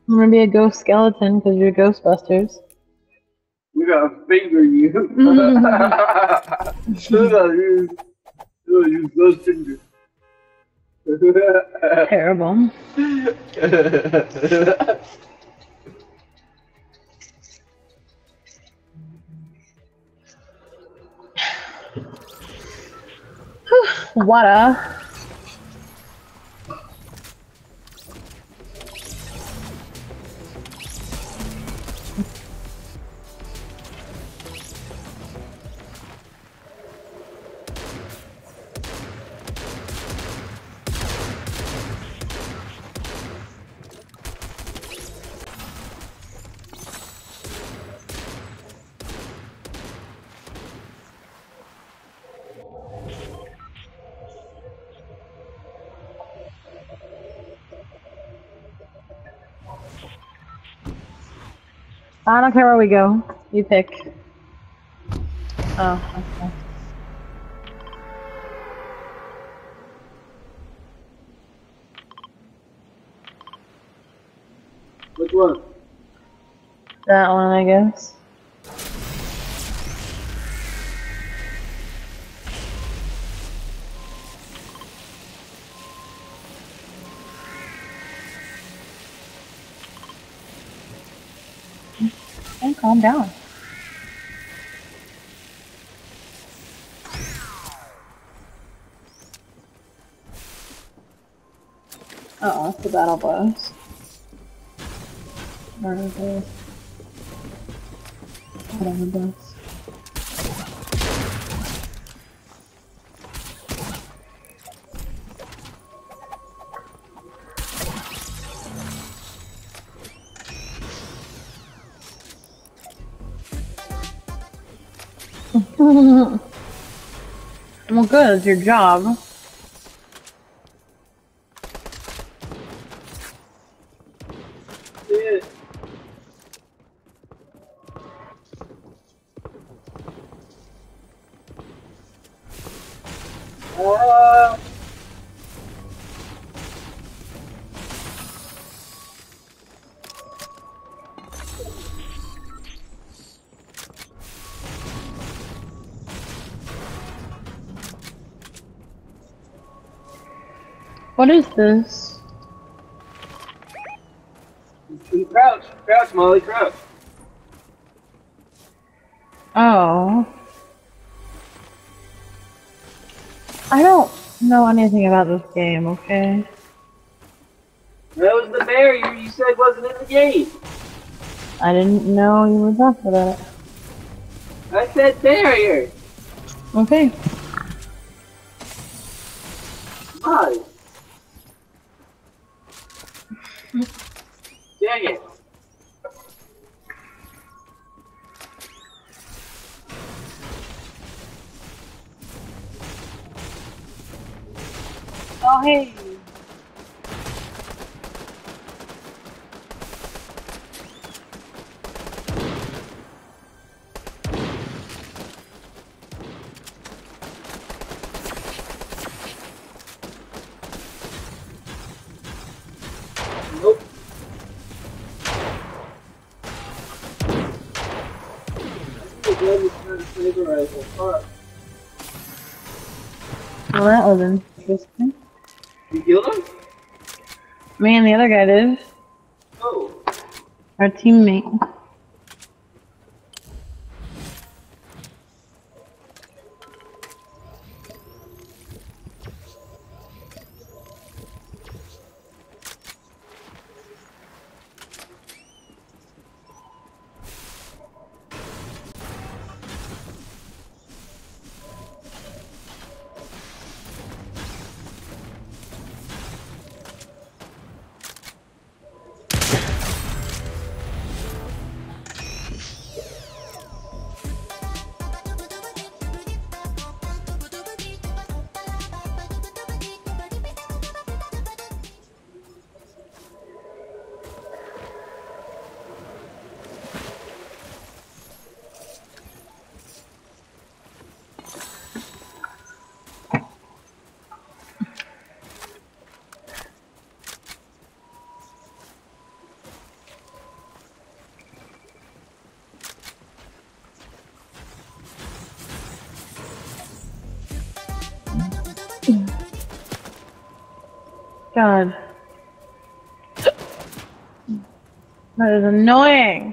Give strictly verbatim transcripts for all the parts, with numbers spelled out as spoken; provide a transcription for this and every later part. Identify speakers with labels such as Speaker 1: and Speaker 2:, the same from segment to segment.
Speaker 1: I'm gonna be a ghost skeleton because you're Ghostbusters.
Speaker 2: We gotta finger you. Look at you. Look at you, ghost finger.
Speaker 1: Terrible. Water. I don't care where we go. You pick. Oh, okay.
Speaker 2: Which one?
Speaker 1: That one, I guess. And calm down. Uh oh, it's the battle boss. Whatever boss. Whatever boss. Well, good, it's your job.
Speaker 2: Yeah. Uh,
Speaker 1: What is this?
Speaker 2: crouch, crouch, Molly, crouch.
Speaker 1: Oh. I don't know anything about this game, okay?
Speaker 2: That was the barrier you said wasn't in the game.
Speaker 1: I didn't know you were talking about it.
Speaker 2: I said barrier.
Speaker 1: Okay.
Speaker 2: Molly. Dang it.
Speaker 1: Oh, hey.
Speaker 2: Nope.
Speaker 1: Well, that was interesting.
Speaker 2: You killed him?
Speaker 1: Me and the other guy did.
Speaker 2: Oh.
Speaker 1: Our teammate. God. That is annoying.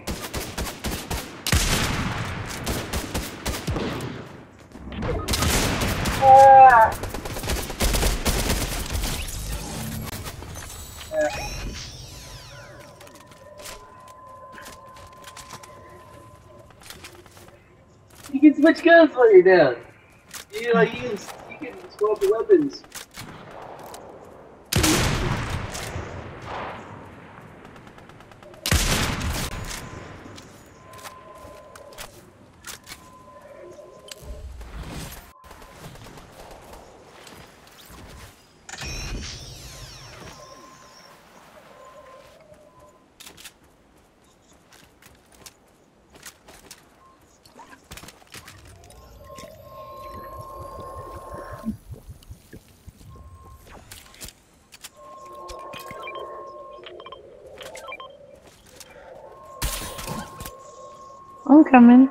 Speaker 1: Ah.
Speaker 2: You can switch guns while you're down. You like you can you can swap the weapons.
Speaker 1: I'm coming.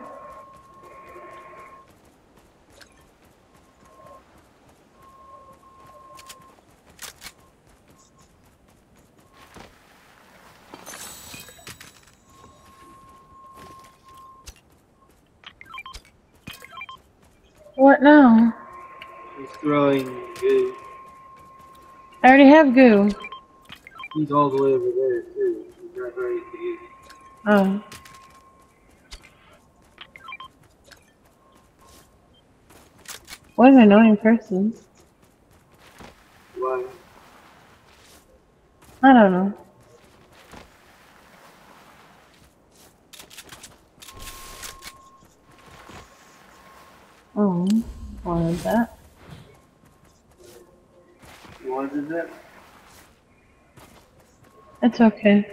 Speaker 1: What now?
Speaker 2: He's throwing goo.
Speaker 1: I already have goo.
Speaker 2: He's all the way over there too. He's not ready to use.
Speaker 1: Oh. What an annoying person.
Speaker 2: Why?
Speaker 1: I don't know. Oh, wanted that.
Speaker 2: You wanted that?
Speaker 1: It's okay.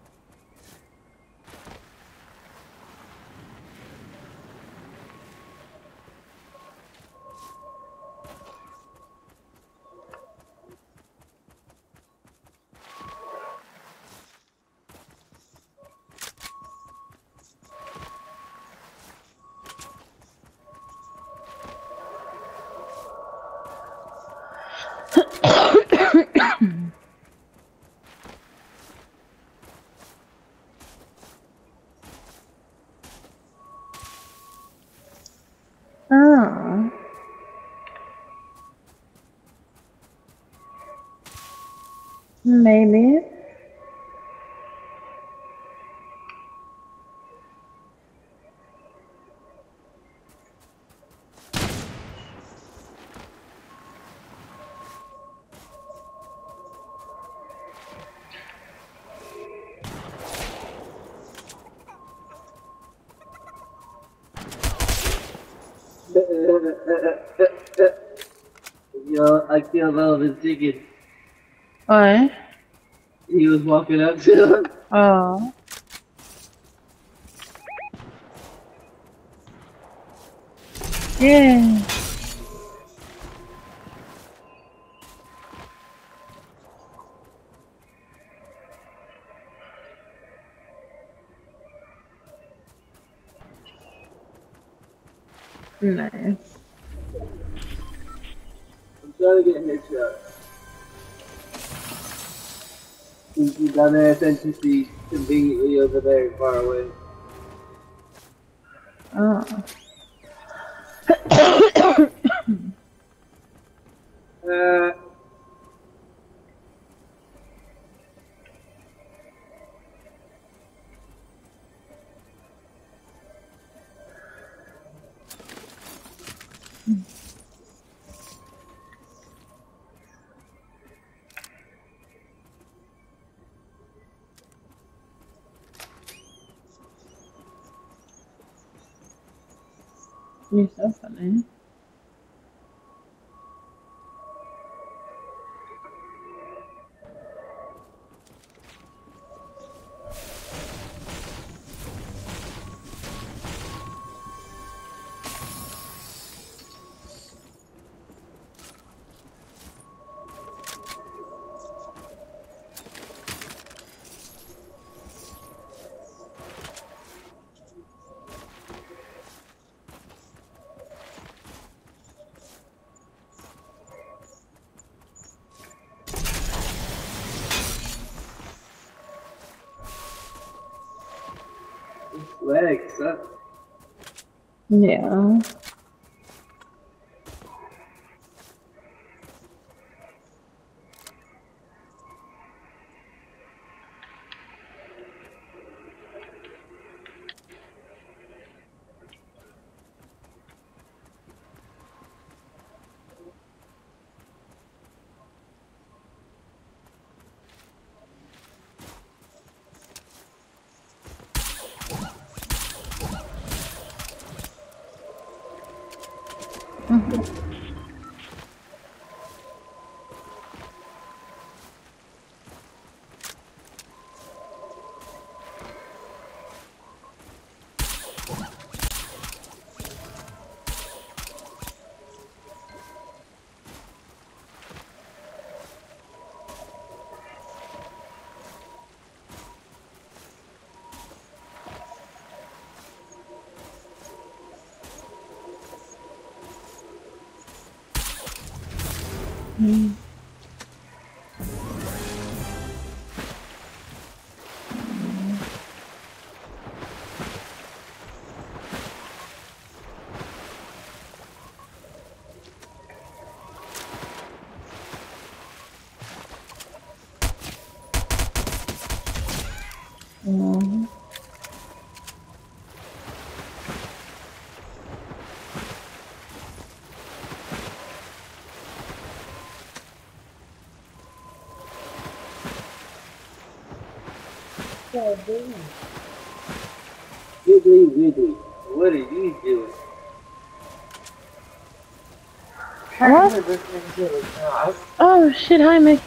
Speaker 1: Oh. Maybe.
Speaker 2: Yo, I killed all the chicken.
Speaker 1: What?
Speaker 2: He was walking up to him.
Speaker 1: Oh. Yeah. Nice.
Speaker 2: I'm trying to get headshots. He's down there at N P C, conveniently over there, far away.
Speaker 1: Oh.
Speaker 2: Uh,
Speaker 1: You're so funny.
Speaker 2: These legs suck.
Speaker 1: Yeah. Mm-hmm. Mm. Mm.
Speaker 2: What are you doing? Wiggly, wiggly. What are you doing?
Speaker 1: What? Oh shit, hi Mick.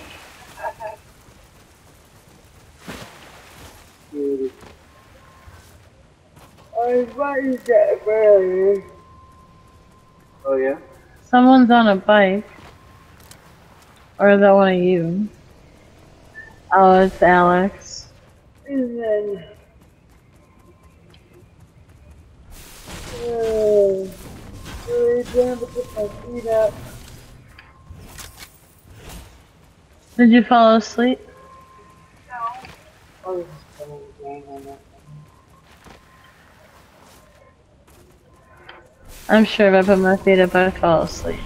Speaker 2: What is that, bro? Oh yeah?
Speaker 1: Someone's on a bike. Or is that one of you? Oh, it's Alex.
Speaker 2: And then... Oh, really trying to put my feet up.
Speaker 1: Did you fall asleep?
Speaker 2: No. I was just playing the game on that.
Speaker 1: I'm sure if I put my feet up, I'd fall asleep.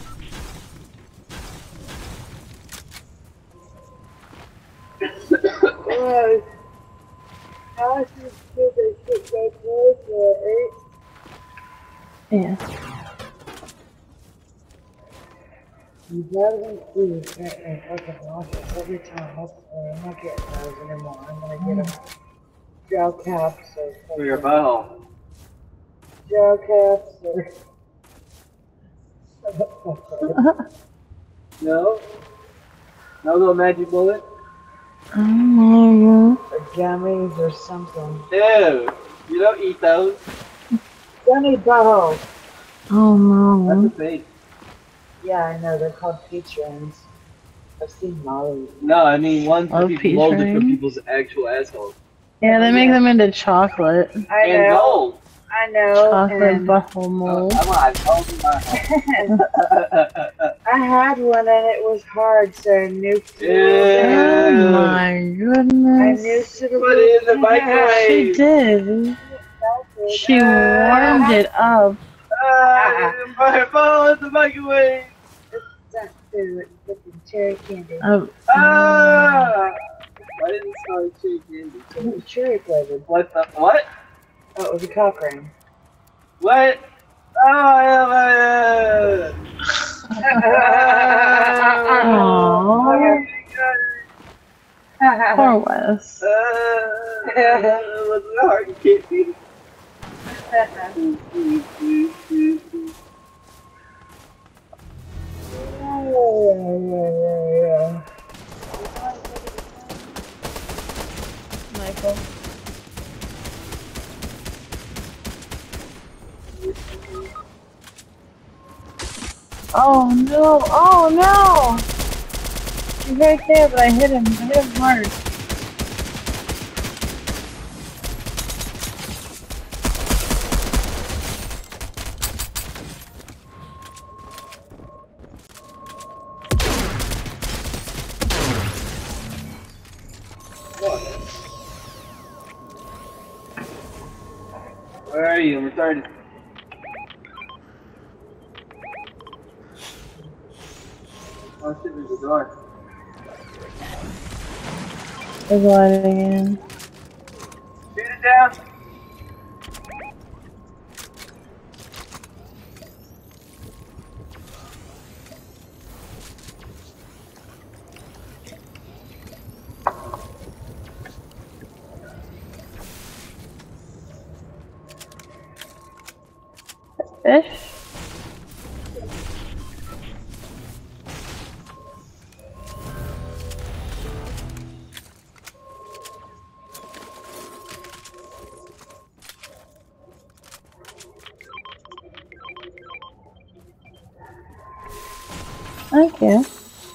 Speaker 2: Well, I should say they should go close for eight.
Speaker 1: Yeah.
Speaker 2: You better please get me fucking launches every time. Hopefully, I'm not getting those anymore. I'm gonna get a gel caps or for your butthole. Gel caps or. No? No little magic bullet?
Speaker 1: Oh,
Speaker 2: Or gummies or something. Ew! You don't eat those. Gummy butthole.
Speaker 1: oh no.
Speaker 2: That's a fake. Yeah, I know. They're called peach rings. I've seen Molly. No, I mean ones that
Speaker 1: Oh,
Speaker 2: people
Speaker 1: peach
Speaker 2: molded
Speaker 1: ring?
Speaker 2: for people's actual assholes.
Speaker 1: Yeah, they make
Speaker 2: Yeah.
Speaker 1: them into chocolate.
Speaker 2: I and know. Gold. I know.
Speaker 1: Chocolate
Speaker 2: and
Speaker 1: buffalo mold.
Speaker 2: Oh, I told you my I had one and it was hard, so I nuked it.
Speaker 1: Oh my
Speaker 2: I
Speaker 1: goodness.
Speaker 2: nuked it. Put it in the microwave.
Speaker 1: She did. She warmed it up.
Speaker 2: Ah, my phone in the microwave. That's food. Flipping cherry candy.
Speaker 1: Oh.
Speaker 2: Ah! Why didn't it smell like cherry candy? It was cherry flavored. What the? What? Oh, it was a cock ring. What? Oh, yeah,
Speaker 1: Aww. Poor Wes.
Speaker 2: Uh, it wasn't hard to get me.
Speaker 1: Michael. Oh no! Oh no! He's right there, but I hit him. I hit him hard.
Speaker 2: Where are you? I'm retarded. Oh shit, there's a door.
Speaker 1: There's light again.
Speaker 2: Shoot it down!
Speaker 1: Fish? Thank you.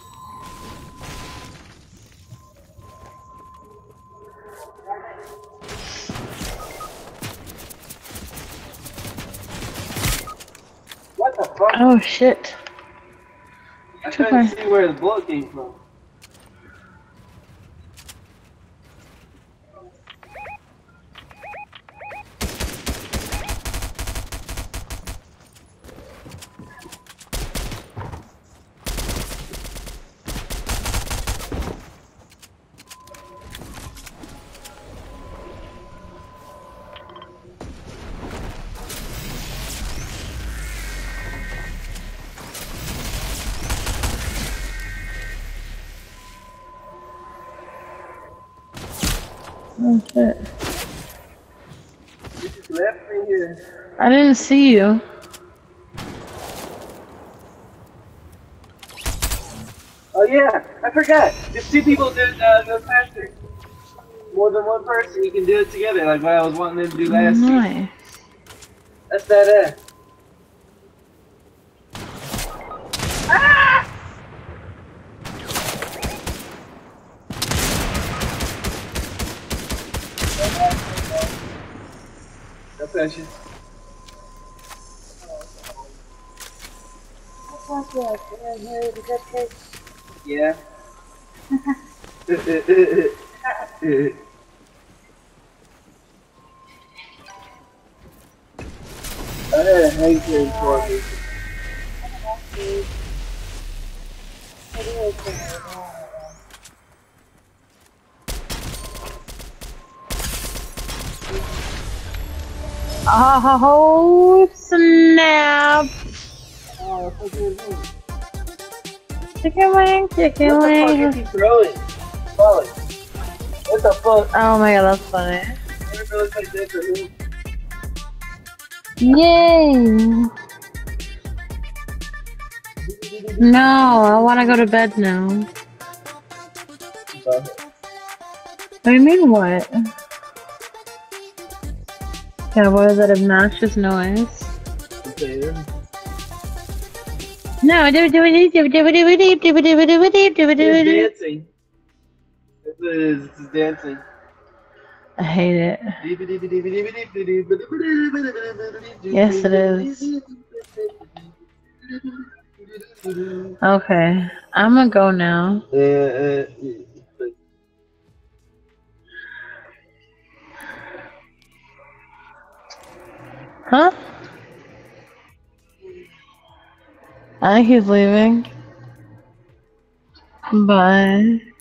Speaker 2: What the fuck?
Speaker 1: Oh shit.
Speaker 2: I couldn't see where the bullet came from.
Speaker 1: Oh shit.
Speaker 2: You just left me here.
Speaker 1: I didn't see you.
Speaker 2: Oh yeah, I forgot. If two people do uh, go faster. More than one person, you can do it together, like what I was wanting them to do last week.
Speaker 1: Nice.
Speaker 2: That's that uh. Ah! No pressure. Yeah. I had a hatred for me.
Speaker 1: Oh snap!
Speaker 2: Oh, that's what
Speaker 1: Chicken wing, chicken
Speaker 2: What the fuck
Speaker 1: wing.
Speaker 2: is he throwing? Molly. What the fuck?
Speaker 1: Oh my god, that's funny.
Speaker 2: Everybody looks like this or who?
Speaker 1: Yay! No, I want to go to bed now. What do you mean, what? Yeah, what is that obnoxious noise? No, do do do do do do do do do do do do do do
Speaker 2: It's dancing. That's what it is, it's just dancing.
Speaker 1: I hate it. Yes, it is. Okay, I'm gonna go now.
Speaker 2: Uh, uh,
Speaker 1: Huh? I think he's leaving. Bye.